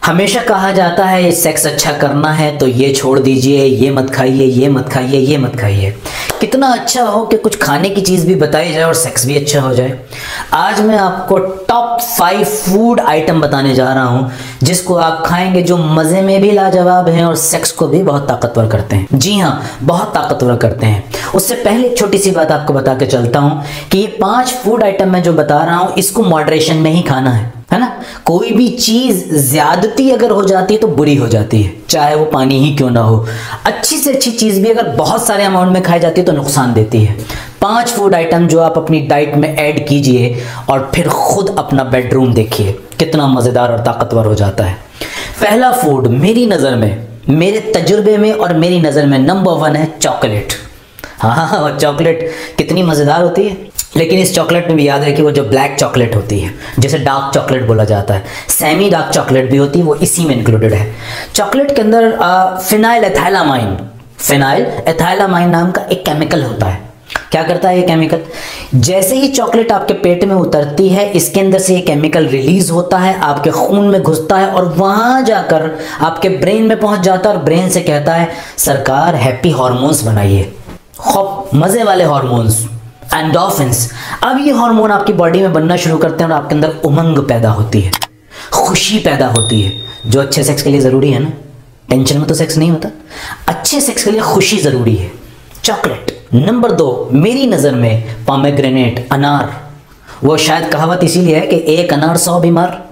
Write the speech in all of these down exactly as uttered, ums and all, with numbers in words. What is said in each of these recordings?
हमेशा कहा जाता है ये सेक्स अच्छा करना है तो ये छोड़ दीजिए, ये मत खाइए, ये मत खाइए, ये मत खाइए। कितना अच्छा हो कि कुछ खाने की चीज़ भी बताई जाए और सेक्स भी अच्छा हो जाए। आज मैं आपको टॉप फाइव फूड आइटम बताने जा रहा हूँ जिसको आप खाएंगे जो मज़े में भी लाजवाब हैं और सेक्स को भी बहुत ताकतवर करते हैं। जी हाँ, बहुत ताकतवर करते हैं। उससे पहले एक छोटी सी बात आपको बता के चलता हूँ कि ये पांच फूड आइटम मैं जो बता रहा हूँ इसको मॉडरेशन में ही खाना है, है ना। कोई भी चीज़ ज्यादती अगर हो जाती है तो बुरी हो जाती है, चाहे वो पानी ही क्यों ना हो। अच्छी से अच्छी चीज़ भी अगर बहुत सारे अमाउंट में खाई जाती है तो नुकसान देती है। पांच फूड आइटम जो आप अपनी डाइट में ऐड कीजिए और फिर खुद अपना बेडरूम देखिए कितना मज़ेदार और ताकतवर हो जाता है। पहला फूड मेरी नज़र में, मेरे तजुर्बे में और मेरी नज़र में नंबर वन है चॉकलेट। हाँ हाँ हाँ, चॉकलेट कितनी मज़ेदार होती है। लेकिन इस चॉकलेट में भी याद रखिए वो जो ब्लैक चॉकलेट होती है, जैसे डार्क चॉकलेट बोला जाता है, सेमी डार्क चॉकलेट भी होती है, वो इसी में इंक्लूडेड है। चॉकलेट के अंदर फिनाइल एथाइलामाइन फिनाइल एथाइलामाइन नाम का एक केमिकल होता है। क्या करता है ये केमिकल? जैसे ही चॉकलेट आपके पेट में उतरती है इसके अंदर से ये केमिकल रिलीज होता है, आपके खून में घुसता है और वहां जाकर आपके ब्रेन में पहुंच जाता है और ब्रेन से कहता है सरकार हैप्पी हार्मोन्स बनाइए, खूब मजे वाले हार्मोन्स, एंडोर्फिन्स। अब ये हार्मोन आपकी बॉडी में बनना शुरू करते हैं और आपके अंदर उमंग पैदा होती है, खुशी पैदा होती है, जो अच्छे सेक्स के लिए ज़रूरी है ना। टेंशन में तो सेक्स नहीं होता, अच्छे सेक्स के लिए खुशी ज़रूरी है। चॉकलेट। नंबर दो मेरी नज़र में पोमेग्रेनेट, अनार। वो शायद कहावत इसीलिए है कि एक अनार सौ बीमार।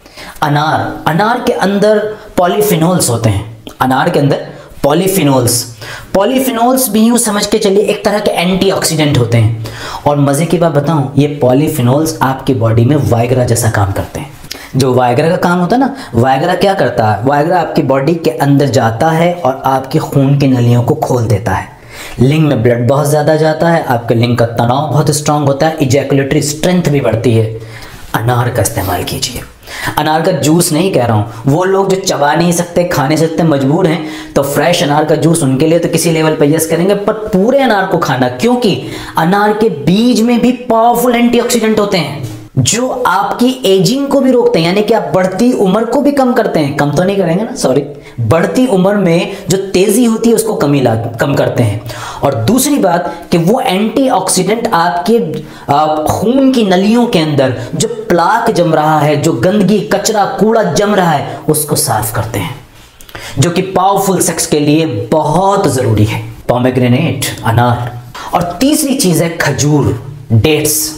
अनार अनार के अंदर पॉलीफिनोल्स होते हैं, अनार के अंदर पॉलीफिनोल्स पॉलीफिनोल्स भी यूँ समझ के चलिए एक तरह के एंटीऑक्सीडेंट होते हैं। और मज़े की बात बताऊं, ये पॉलीफिनोल्स आपकी बॉडी में वायग्रा जैसा काम करते हैं। जो वायग्रा का काम होता है ना, वायग्रा क्या करता है? वायग्रा आपकी बॉडी के अंदर जाता है और आपके खून की नलियों को खोल देता है। लिंग में ब्लड बहुत ज़्यादा जाता है, आपके लिंग का तनाव बहुत स्ट्रांग होता है, इजैकुलेटरी स्ट्रेंथ भी बढ़ती है। अनार का इस्तेमाल कीजिए। अनार का जूस नहीं कह रहा हूँ, वो लोग जो चबा नहीं सकते, खा नहीं सकते, मजबूर हैं, तो फ्रेश अनार का जूस उनके लिए तो किसी लेवल पर यस करेंगे, पर पूरे अनार को खाना, क्योंकि अनार के बीज में भी पावरफुल एंटीऑक्सीडेंट होते हैं जो आपकी एजिंग को भी रोकते हैं, यानी कि आप बढ़ती उम्र को भी कम करते हैं। कम तो नहीं करेंगे ना, सॉरी, बढ़ती उम्र में जो तेजी होती है उसको कमी ला कम करते हैं। और दूसरी बात कि वो एंटीऑक्सीडेंट आपके खून की नलियों के अंदर जो प्लाक जम रहा है, जो गंदगी, कचरा, कूड़ा जम रहा है, उसको साफ करते हैं, जो कि पावरफुल सेक्स के लिए बहुत जरूरी है। पोमेग्रेनेट, अनार। और तीसरी चीज है खजूर, डेट्स।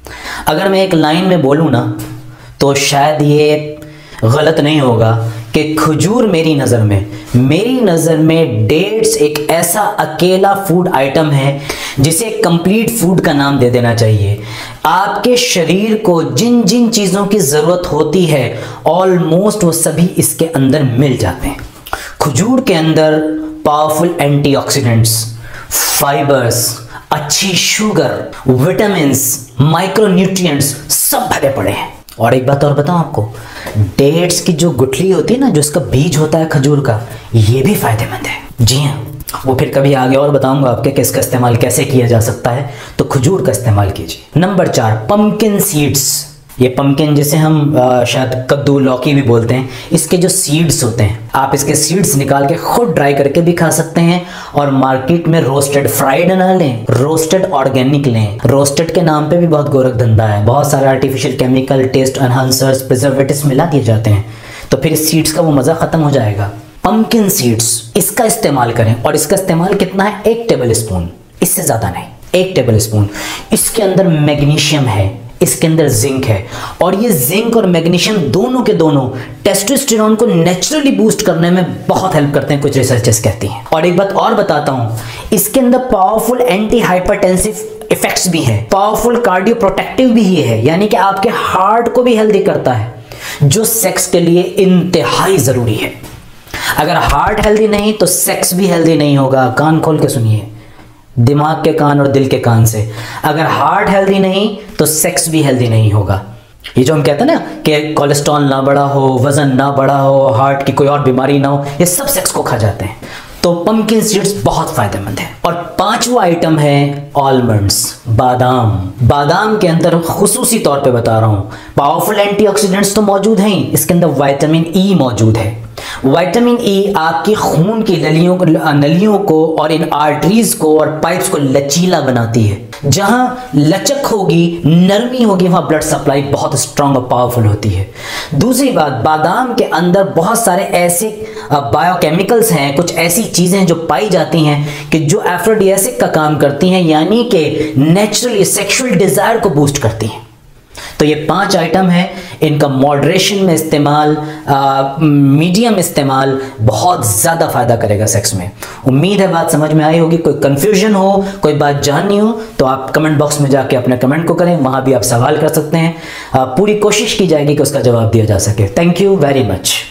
अगर मैं एक लाइन में बोलूँ ना तो शायद ये गलत नहीं होगा कि खजूर मेरी नज़र में मेरी नज़र में डेट्स एक ऐसा अकेला फूड आइटम है जिसे कंप्लीट फूड का नाम दे देना चाहिए। आपके शरीर को जिन जिन चीज़ों की ज़रूरत होती है ऑलमोस्ट वो सभी इसके अंदर मिल जाते हैं। खजूर के अंदर पावरफुल एंटीऑक्सीडेंट्स, फाइबर्स, अच्छी शुगर, विटामिन्स, माइक्रोन्यूट्रिएंट्स सब भरे पड़े हैं। और एक बात और बताऊं आपको, डेट्स की जो गुठली होती है ना, जो इसका बीज होता है खजूर का, ये भी फायदेमंद है। जी हाँ, वो फिर कभी आगे और बताऊंगा आपके कि इसका इस्तेमाल कैसे किया जा सकता है, तो खजूर का इस्तेमाल कीजिए। नंबर चार, पंपकिन सीड्स। ये पंपकिन जिसे हम आ, शायद कद्दू, लौकी भी बोलते हैं, इसके जो सीड्स होते हैं, आप इसके सीड्स निकाल के खुद ड्राई करके भी खा सकते हैं। और मार्केट में रोस्टेड, फ्राइड ना लें, रोस्टेड ऑर्गेनिक लें। रोस्टेड के नाम पे भी बहुत गोरख धंधा है, बहुत सारे artificial chemical, taste enhancers, preservatives मिला दिए जाते हैं, तो फिर सीड्स का वो मज़ा ख़त्म हो जाएगा। पंपकिन सीड्स, इसका इस्तेमाल करें। और इसका इस्तेमाल कितना है? एक टेबल स्पून, इससे ज़्यादा नहीं, एक टेबल स्पून। इसके अंदर मैग्नीशियम है, इसके अंदर जिंक है, और ये जिंक और मैग्नीशियम दोनों के दोनों टेस्टोस्टेरोन को नेचुरली बूस्ट करने में बहुत हेल्प करते हैं, कुछ रिसर्चर्स कहती हैं। और एक बात और बताता हूं, इसके अंदर पावरफुल एंटी हाइपरटेंसिव इफेक्ट्स भी है, पावरफुल कार्डियो प्रोटेक्टिव भी ये है, यानी कि आपके हार्ट को भी हेल्दी करता है, जो सेक्स के लिए इंतहाई जरूरी है। अगर हार्ट हेल्दी नहीं तो सेक्स भी हेल्दी नहीं होगा। कान खोल के सुनिए, दिमाग के कान और दिल के कान से। अगर हार्ट हेल्दी नहीं तो सेक्स भी हेल्दी नहीं होगा। ये जो हम कहते हैं ना कि कोलेस्ट्रॉल ना बढ़ा हो, वजन ना बढ़ा हो, हार्ट की कोई और बीमारी ना हो, ये सब सेक्स को खा जाते हैं। तो पंपकिन सीड्स बहुत फायदेमंद है। और पांचवा आइटम है आलमंड्स, बादाम। बादाम के अंदर खुसूसी तौर पे बता रहा हूं, पावरफुल एंटीऑक्सीडेंट्स तो मौजूद हैं, इसके अंदर विटामिन ई मौजूद है। विटामिन ई आपके खून की नलियों को नलियों को और इन आर्टरीज को और पाइप्स को लचीला बनाती है। जहां लचक होगी, नरमी होगी, वहां ब्लड सप्लाई बहुत स्ट्रांग और पावरफुल होती है। दूसरी बात, बादाम के अंदर बहुत सारे ऐसे बायोकेमिकल्स हैं, कुछ ऐसी चीजें जो पाई जाती हैं कि जो एफ्रोडियासिक का काम करती हैं, यानी कि नेचुरली सेक्सुअल डिजायर को बूस्ट करती हैं। तो ये पांच आइटम है, इनका मॉडरेशन में इस्तेमाल, मीडियम इस्तेमाल बहुत ज़्यादा फायदा करेगा सेक्स में। उम्मीद है बात समझ में आई होगी। कोई कंफ्यूजन हो, कोई बात जाननी हो तो आप कमेंट बॉक्स में जाके अपने कमेंट को करें, वहां भी आप सवाल कर सकते हैं। आ, पूरी कोशिश की जाएगी कि उसका जवाब दिया जा सके। Thank you very much.